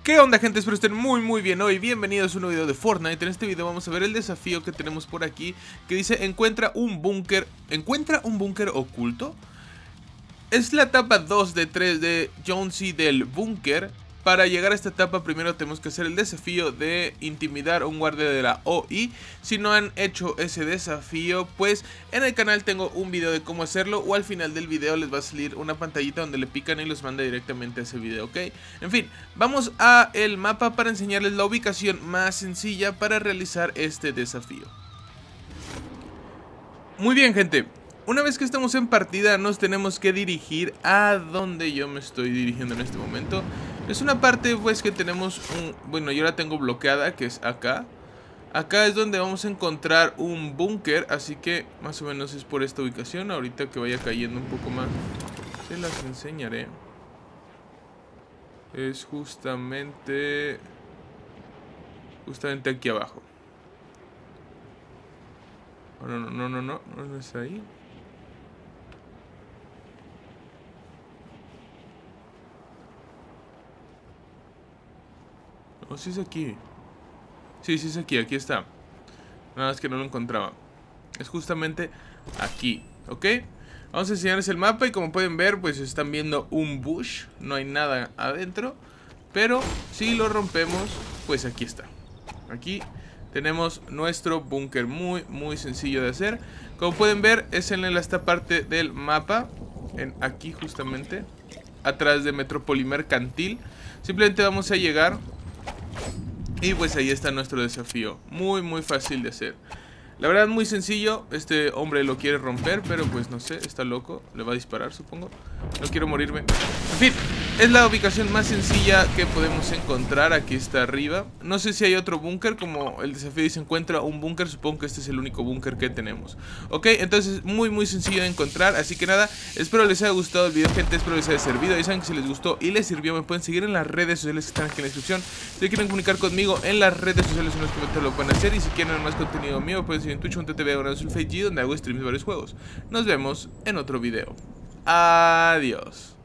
¿Qué onda, gente? Espero estén muy bien hoy. Bienvenidos a un nuevo video de Fortnite. En este video vamos a ver el desafío que tenemos por aquí, que dice encuentra un búnker oculto. Es la etapa 2 de 3 de Jonesy del búnker. Para llegar a esta etapa primero tenemos que hacer el desafío de intimidar a un guardia de la OI. Si no han hecho ese desafío, pues en el canal tengo un video de cómo hacerlo, o al final del video les va a salir una pantallita donde le pican y los manda directamente a ese video, ¿ok? En fin, vamos a el mapa para enseñarles la ubicación más sencilla para realizar este desafío. Muy bien, gente. Una vez que estamos en partida nos tenemos que dirigir a donde yo me estoy dirigiendo en este momento. Es una parte pues que tenemos bueno, yo la tengo bloqueada, que es acá. Acá es donde vamos a encontrar un búnker, así que más o menos es por esta ubicación. Ahorita que vaya cayendo un poco más se las enseñaré. Es justamente aquí abajo. Oh, no es ahí. Oh, sí es aquí. Sí es aquí, aquí está. Nada más que no lo encontraba. Es justamente aquí, ¿ok? Vamos a enseñarles el mapa y como pueden ver, pues están viendo un bush. No hay nada adentro. Pero si lo rompemos, pues aquí está. Aquí tenemos nuestro búnker, muy sencillo de hacer. Como pueden ver, es en esta parte del mapa, aquí justamente, atrás de Metrópoli Mercantil. Simplemente vamos a llegar y pues ahí está nuestro desafío. Muy fácil de hacer. La verdad muy sencillo. Este hombre lo quiere romper, pero pues no sé, está loco. Le va a disparar, supongo. No quiero morirme. En fin, es la ubicación más sencilla que podemos encontrar. Aquí está arriba. No sé si hay otro búnker. Como el desafío dice encuentra un búnker, supongo que este es el único búnker que tenemos. Ok, entonces muy sencillo de encontrar. Así que nada, espero les haya gustado el video, gente. Espero les haya servido. Y saben que si les gustó y les sirvió, me pueden seguir en las redes sociales que están aquí en la descripción. Si quieren comunicar conmigo en las redes sociales, en los comentarios lo pueden hacer. Y si quieren más contenido mío, pueden seguir en Twitch.tv donde hago streams de varios juegos. Nos vemos en otro video. Adiós.